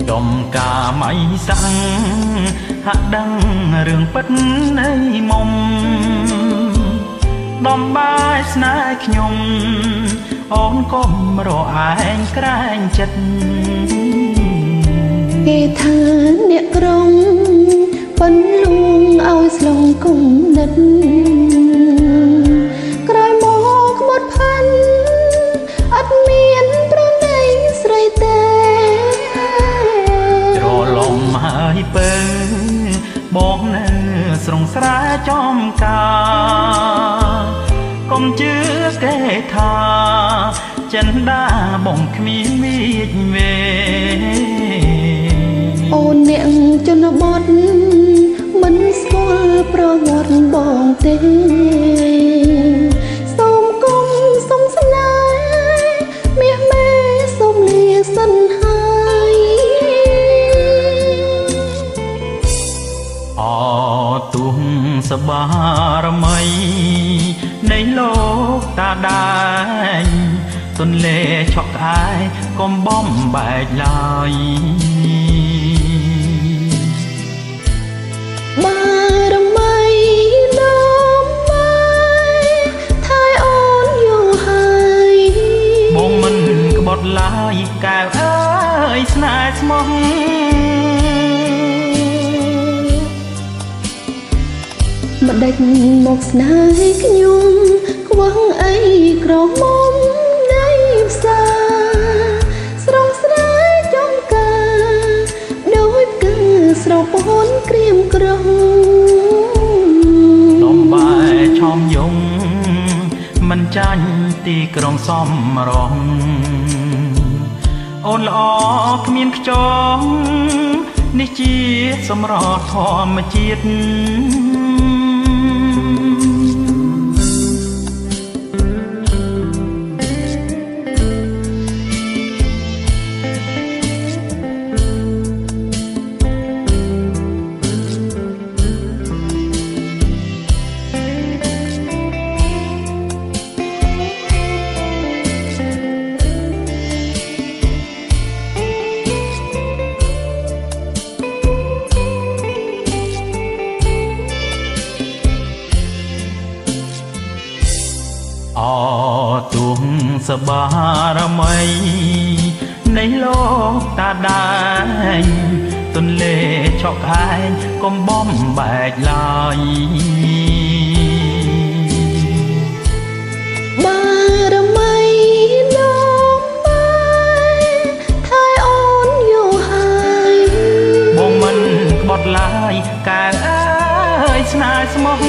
ចំការមិនសាំងហាក់ដឹងរឿងពិតនៃមុំដំបាយស្នេហ៍ខ្ញុំអូនកុំរឯងក្រែងចិត្តគេថាអ្នកក្រុងប៉ុនលួងឲ្យស្លងគុំនិតក្រោយមកក្បត់ផាន់អត់មានប្រណីស្រីទេច្រឡំហើយពើបងនៅស្រងស្រែចំការកុំជឿគេថាចិនដាបងគ្មានវិជ្ជវេអូនអ្នកជនបទមិនស្គាល់ប្រវត្តិបងទេសូមគុំសុំស្នេហ៍មាសមេសូមលាសិនហើយអទុំសបារមីនៃលោកតាដែងទន្លេឆក់ក្អែកុំបំបែកឡើយបារមីនោមបាយថៃអូនយូរហើយបងមិនក្បត់ឡើយកែវអើយស្នេហ៍ស្មោះម្ដេចមកស្នេហ៍ខ្ញុំខ្វះអីក្រមុំនៃផ្សារស្រងស្រែចំការដូចគឺស្រពូនក្រៀមក្រំដំបែឆោមយងមិនចាញ់ទីក្រុងសំរងអូនល្អគ្មានខ្ចងនេះជាសម្រស់ធម្មជាតិអទុំសបារមីនៃលោកតាដែងទន្លេឆក់ក្អែងកុំបំបែកឡើយបារមីនោមបាយថៃអូនយូរហើយបងមិនក្បត់ឡើយកែអើយស្នេហ៍ស្មោះ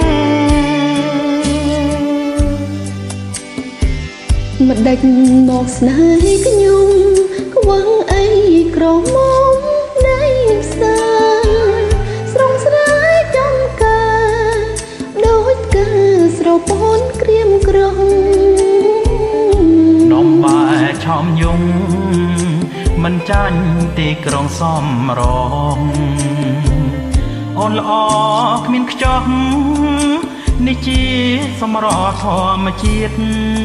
ម្ដេចមកស្នេហ៍ខ្ញុំខ្វះអីក្រមុំនៃផ្សារស្រងស្រែចំការដូចគឺស្រពូនក្រៀមក្រំដំបែឆោមយងមិនចាញ់ទីក្រុងសំរងអូនល្អគ្មានខ្ចោះនេះជាសម្រស់ធម្មជាតិ